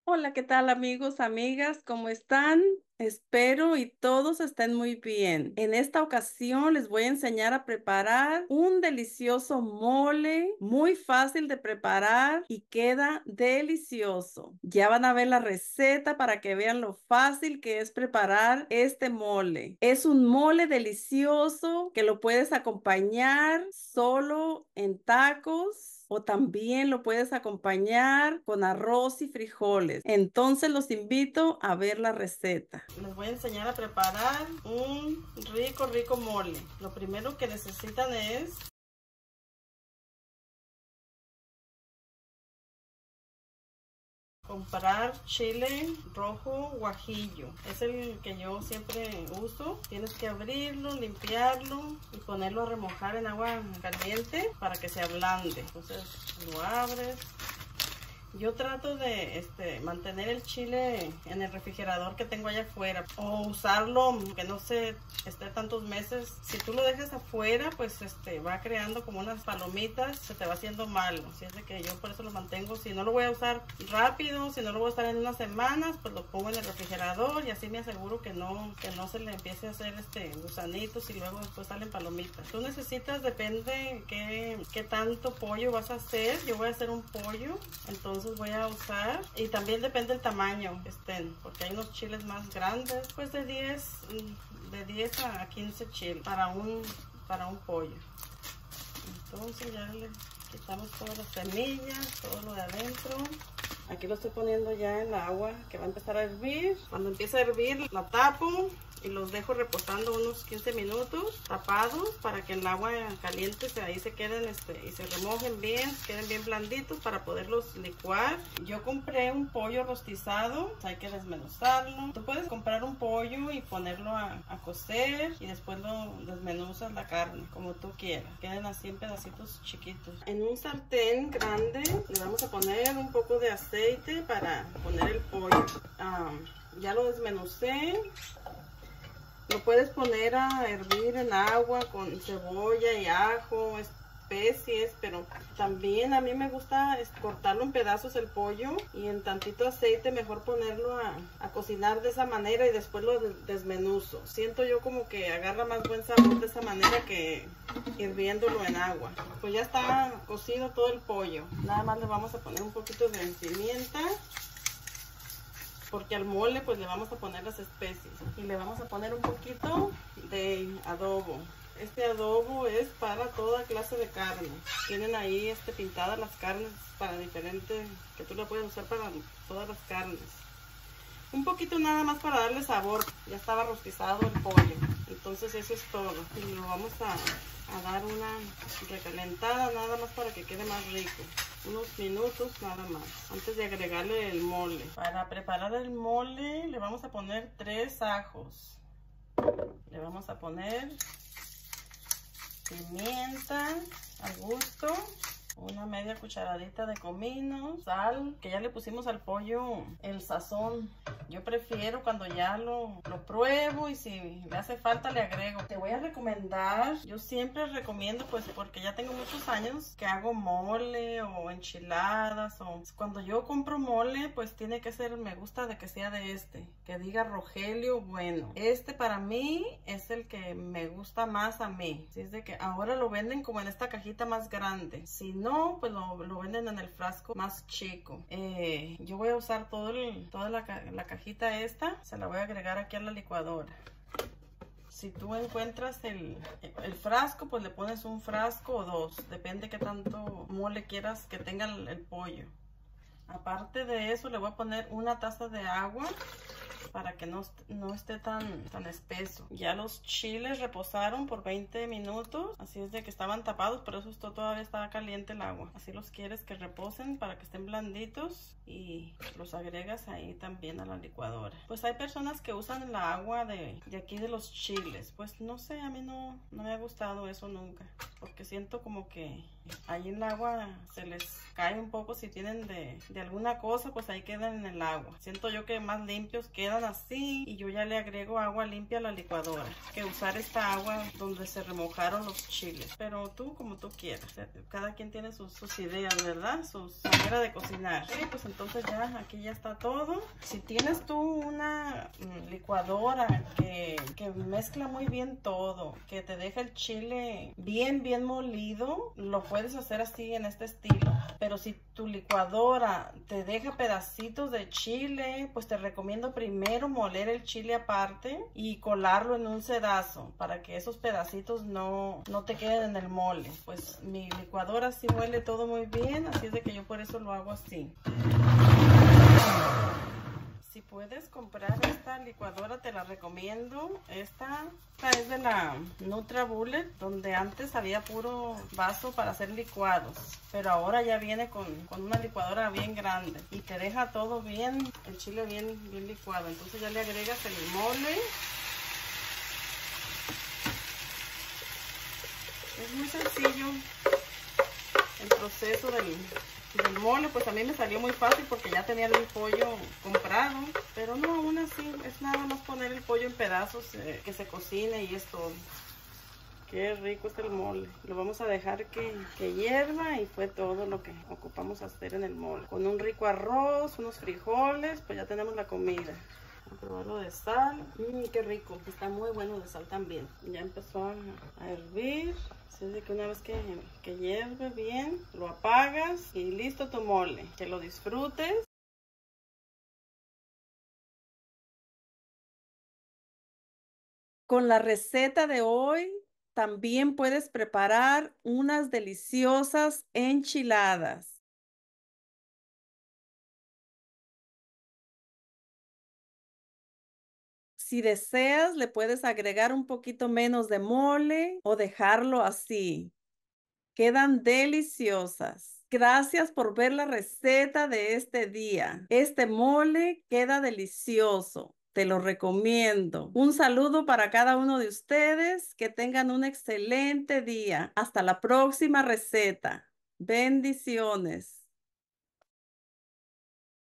Hola, ¿qué tal amigos, amigas? ¿Cómo están? Espero y todos estén muy bien. En esta ocasión les voy a enseñar a preparar un delicioso mole, muy fácil de preparar y queda delicioso. Ya van a ver la receta para que vean lo fácil que es preparar este mole. Es un mole delicioso que lo puedes acompañar solo en tacos o también lo puedes acompañar con arroz y frijoles. Entonces los invito a ver la receta. Les voy a enseñar a preparar un rico mole. Lo primero que necesitan es comprar chile rojo guajillo. Es el que yo siempre uso. Tienes que abrirlo, limpiarlo y ponerlo a remojar en agua caliente para que se ablande. Entonces lo abres. Yo trato de mantener el chile en el refrigerador que tengo allá afuera o usarlo que no se esté tantos meses. Si tú lo dejas afuera, pues va creando como unas palomitas, se te va haciendo malo. Así es de que yo por eso lo mantengo. Si no lo voy a usar rápido, si no lo voy a usar en unas semanas, pues lo pongo en el refrigerador y así me aseguro que no se le empiece a hacer gusanitos y luego después salen palomitas. Tú necesitas, depende qué tanto pollo vas a hacer. Yo voy a hacer un pollo, entonces voy a usar, y también depende del tamaño que estén, porque hay unos chiles más grandes, pues de 10 a 15 chiles para un pollo. Entonces ya le quitamos todas las semillas, todo lo de adentro. Aquí lo estoy poniendo ya en la agua que va a empezar a hervir. Cuando empieza a hervir la tapo y los dejo reposando unos 15 minutos tapados para que el agua caliente ahí se queden y se remojen bien, queden bien blanditos para poderlos licuar. Yo compré un pollo rostizado, hay que desmenuzarlo. Tú puedes comprar un pollo y ponerlo a cocer y después lo desmenuzas la carne como tú quieras. Queden así en pedacitos chiquitos. En un sartén grande le vamos a poner un poco de aceite para poner el pollo. Ya lo desmenucé. Lo puedes poner a hervir en agua con cebolla y ajo, especies, pero también a mí me gusta cortarlo en pedazos el pollo y en tantito aceite mejor ponerlo a cocinar de esa manera y después lo desmenuzo. Siento yo como que agarra más buen sabor de esa manera que hirviéndolo en agua. Pues ya está cocido todo el pollo. Nada más le vamos a poner un poquito de pimienta, porque al mole pues le vamos a poner las especies y le vamos a poner un poquito de adobo. Este adobo es para toda clase de carne. Tienen ahí pintadas las carnes para diferentes, que tú la puedes usar para todas las carnes. Un poquito nada más para darle sabor. Ya estaba rostizado el pollo, entonces eso es todo. Y lo vamos a dar una recalentada nada más para que quede más rico. Unos minutos nada más antes de agregarle el mole. Para preparar el mole le vamos a poner 3 ajos. Le vamos a poner pimienta al gusto, una media cucharadita de comino, sal, que ya le pusimos al pollo el sazón. Yo prefiero cuando ya lo pruebo y si le hace falta le agrego. Te voy a recomendar, yo siempre recomiendo, pues porque ya tengo muchos años que hago mole o enchiladas, o cuando yo compro mole pues tiene que ser, me gusta de que sea de que diga Rogelio Bueno. Para mí es el que me gusta más a mí. Así es de que ahora lo venden como en esta cajita más grande. Si no, pues lo venden en el frasco más chico. Yo voy a usar toda la cajita se la voy a agregar aquí a la licuadora. Si tú encuentras el frasco, pues le pones un frasco o 2, depende qué tanto mole quieras que tenga el pollo. Aparte de eso, le voy a poner una taza de agua para que no esté tan espeso. Ya los chiles reposaron por 20 minutos, así es de que estaban tapados, por eso todavía estaba caliente el agua. Así los quieres que reposen para que estén blanditos y los agregas ahí también a la licuadora. Pues hay personas que usan el agua de aquí de los chiles, pues no sé, a mí no me ha gustado eso nunca, porque siento como que ahí el agua se les cae un poco si tienen de alguna cosa, pues ahí quedan en el agua. Siento yo que más limpios quedan así y yo ya le agrego agua limpia a la licuadora que usar esta agua donde se remojaron los chiles. Pero tú como tú quieras, cada quien tiene sus ideas, ¿verdad? Su manera de cocinar. Ok, pues entonces ya aquí ya está todo. Si tienes tú una licuadora que mezcla muy bien todo, que te deja el chile bien molido, lo puedes hacer así en este estilo. Pero si tu licuadora te deja pedacitos de chile, pues te recomiendo primero moler el chile aparte y colarlo en un sedazo para que esos pedacitos no te queden en el mole. Pues mi licuadora sí muele todo muy bien, así es de que yo por eso lo hago así. Si puedes comprar esta licuadora, te la recomiendo. Esta es de la NutraBullet, donde antes había puro vaso para hacer licuados, pero ahora ya viene con una licuadora bien grande y te deja todo bien, el chile bien licuado. Entonces ya le agregas el mole. Es muy sencillo el proceso del mole, pues a mí me salió muy fácil porque ya tenía el pollo comprado, pero no, aún así es nada más poner el pollo en pedazos, que se cocine y es todo. Qué rico está el mole. Lo vamos a dejar que hierva y fue todo lo que ocupamos hacer en el mole. Con un rico arroz, unos frijoles, pues ya tenemos la comida. Vamos a probarlo de sal. Qué rico. Está muy bueno de sal también. Ya empezó a hervir. Así de que una vez que hierve bien, lo apagas y listo tu mole. Que lo disfrutes. Con la receta de hoy, también puedes preparar unas deliciosas enchiladas. Si deseas, le puedes agregar un poquito menos de mole o dejarlo así. Quedan deliciosas. Gracias por ver la receta de este día. Este mole queda delicioso. Te lo recomiendo. Un saludo para cada uno de ustedes. Que tengan un excelente día. Hasta la próxima receta. Bendiciones.